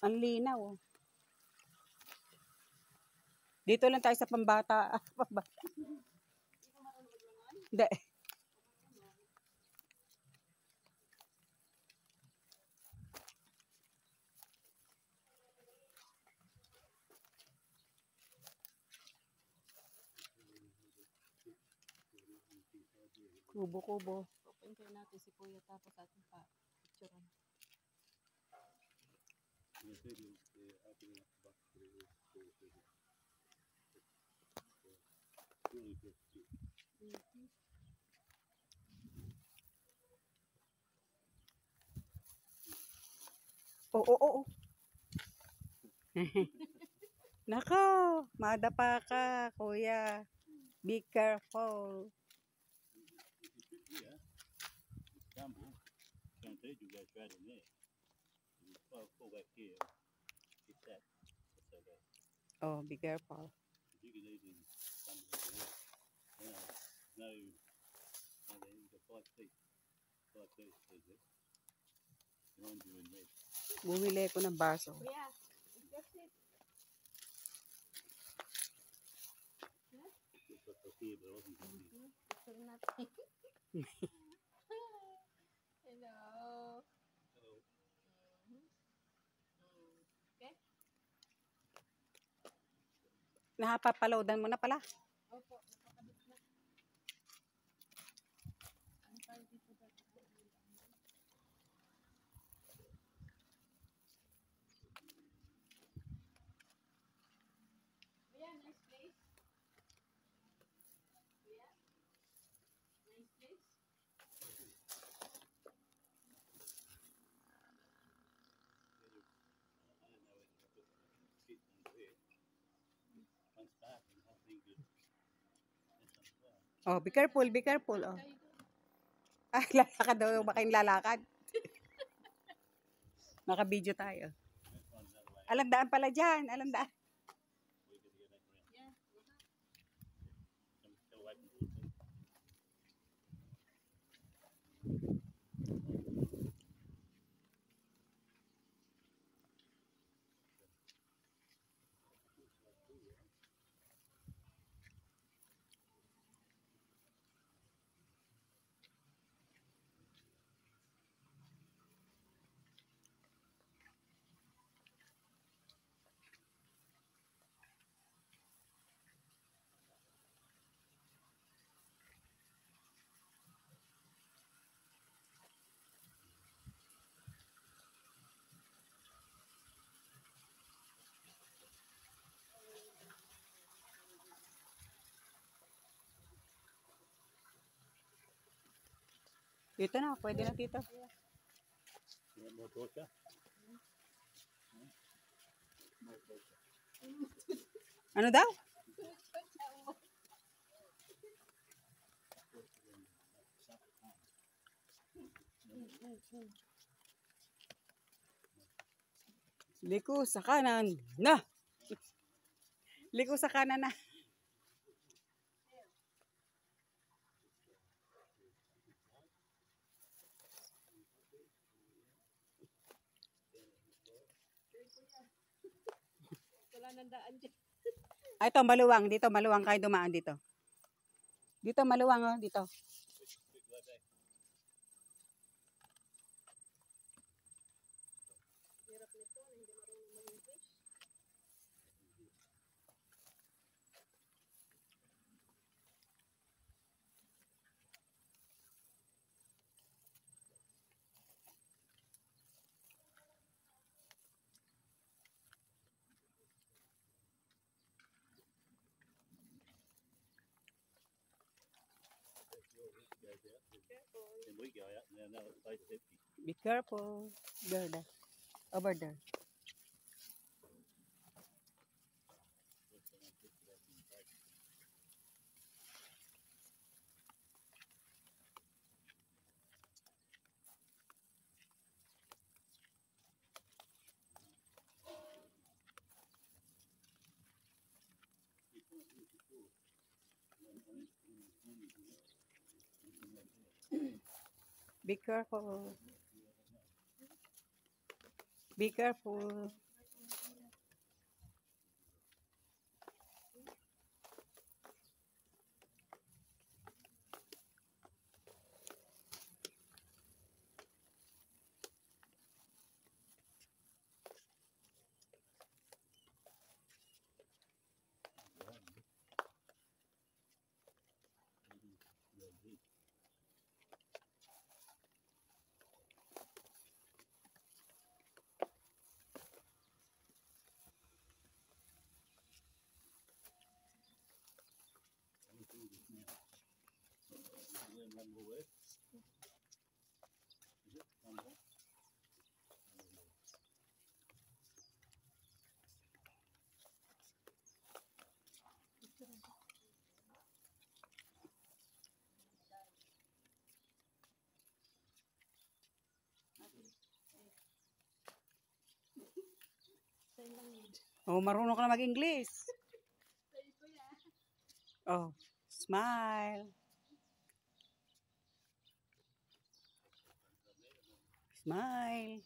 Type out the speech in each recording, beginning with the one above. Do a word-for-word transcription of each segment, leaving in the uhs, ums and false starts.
Ang linaw. Oh. Dito lang tayo sa pambata. Ah, pambata. Hindi. Kubo-kubo. Pupuntahin natin si Kuya tapos ating pa picturean. Oo, oo, oo. Nako, madapa ka, kuya. Be careful. Oh, be careful. Bumili ko ng baso. Kuya, picture natin. Hello. Okay? Napapaloadan mo na pala. Opo, napakabit na. Ano tayo dito ba? Kuya, nice place. Kuya, nice place. Oh, be careful, be careful. Oh. Ah, lalakad daw. Baka yung lalakad. Naka-video tayo. Alam daan pala dyan. Alam daan. Yeah. Dito na. Pwede na dito. Ano daw? Liko sa kanan. Na! Liko sa kanan na. Wala nang daan dyan. Ay, ito, maluwang. Dito, maluwang. Kayo dumaan dito. Dito, maluwang. Oh, dito. Hirap nito, hindi marunong mag-English. Be careful. There, there. Over there. Be careful. Be careful. Oh, marunong ka na mag-English. Oh, smile. Smile.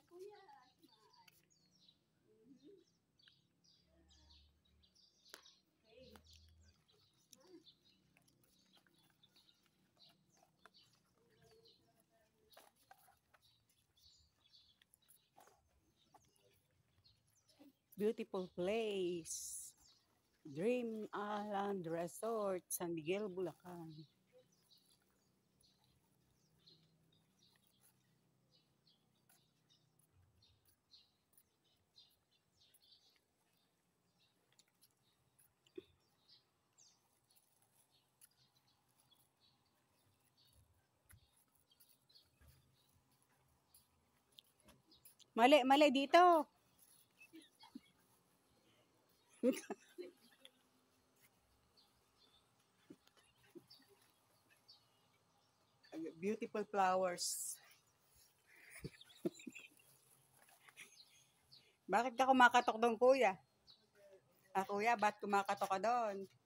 Beautiful place. Dream Island Resort, San Miguel, Bulacan. Mali, mali dito. Beautiful flowers. Bakit ka kumakatok doon, kuya? Ah, kuya, ba't kumakatok ka doon?